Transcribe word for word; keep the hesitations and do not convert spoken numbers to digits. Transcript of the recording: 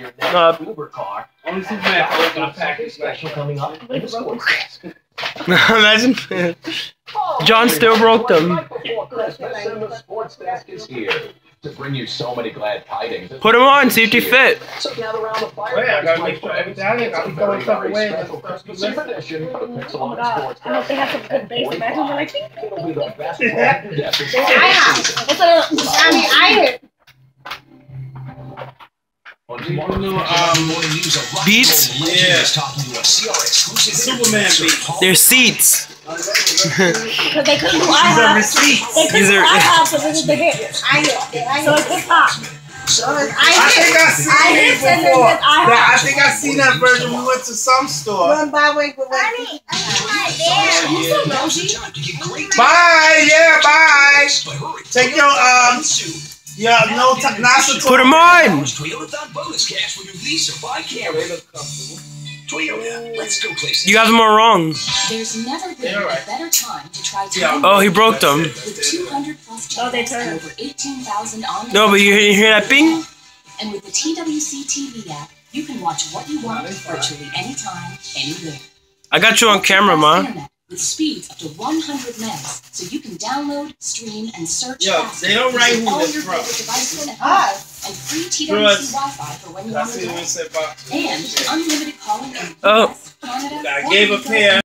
your next Uh, Uber car. Only Superman can open a package Special coming up. Imagine. John still broke them. Before Christmas, and the sports desk is here to bring you so many glad tidings. Put them on, see if they fit. So gather around the fire. Wait, I gotta make sure everything I think I'm throwing stuff away. Exclusive edition of the Pixel Oh my god, I hope they have some good bass. Imagine they're like, It'll be the best one. I have. It's a, I mean, I Um, Beats? Yeah. Superman beats. They're seats. because they couldn't do IHOP. They couldn't These do are- IHOP, so they did the hits. So it's hip hop. So it's I think I seen I it hits and then before. there's IHOP. That, I think I seen that version. We went to some store. Run by way with I mean, I'm You so nosy. Bye, yeah, bye. Take your um, yeah, no, t- not so. Put them on. You got them all wrong. There's never been Yeah, right. a better time to try to Yeah. Oh, he broke them. with two hundred plus Oh, they channels turned. and over eighteen thousand on No, but you hear, you hear that ping? And with the T W C T V app, you can watch what you want virtually anytime, anywhere. I got you on camera, ma. Internet with speeds up to one hundred megs, so you can download, stream, and search Yo, faster they don't write using who all this your from. favorite devices at Hi. home, and free T W C Twas. Wi-Fi for when you're I on the see what go. it said about. And unlimited calling in the Oh. U S, Canada, I Puerto gave a Rico, pair.